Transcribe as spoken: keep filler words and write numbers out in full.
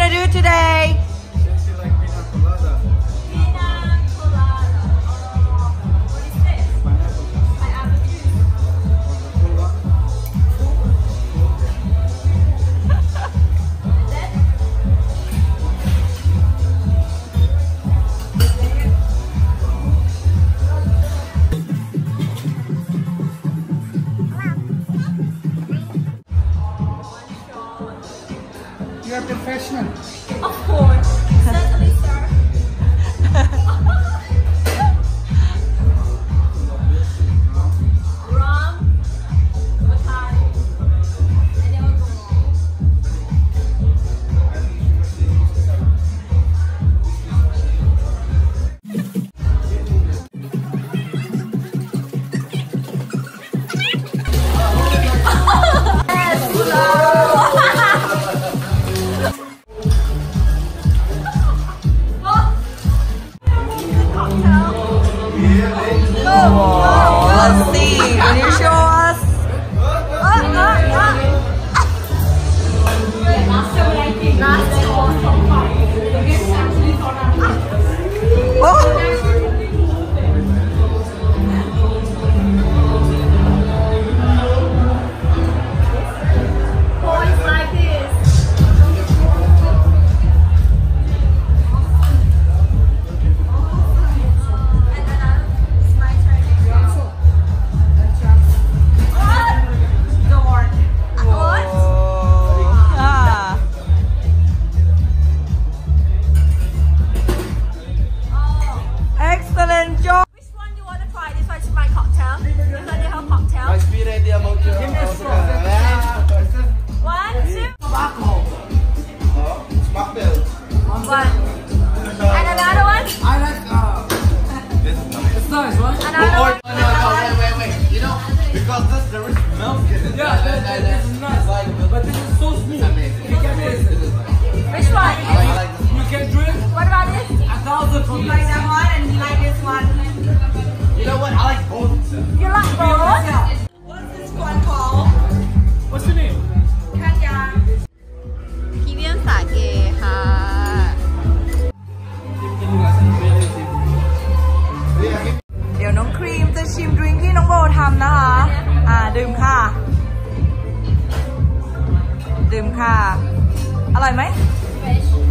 gonna do today? Since you like pina colada. Pina colada. What is this? Pineapple. Pineapple juice. Coca-Cola. And then You are professional. of course, certainly, sir. Rum, Bacardi, and then we'll go. Let's see. Can you show us? Uh, uh, uh. Oh. Boys like this. And then uh, it's my turn. What? Door. What? Ah. Oh. Excellent job. Which one do you want to try? This one's my cocktail. This one you have cocktail. My speed idea about your. Give me a straw. One, two, Alcohol. Oh, spark bill. one. And another one. I like. Uh, this is nice. It's nice, right? Another one. No, no, no, wait, wait, wait. You know, because this there is milk in it. Yeah, that, that, this is nice. But this is so smooth. Amazing. You can taste it. Which one? I like this. You can drink What about this? a thousand from You like that one and you like this one. You know what? I like both. You like both? What's this one called? What's your name? Kanya. พรีเมียมสาเกค่ะเดี๋ยวน้องครีมจะชิมดริงก์ที่น้องโบทำนะคะ อ่าดื่มค่ะ ดื่มค่ะ อร่อยไหม Fresh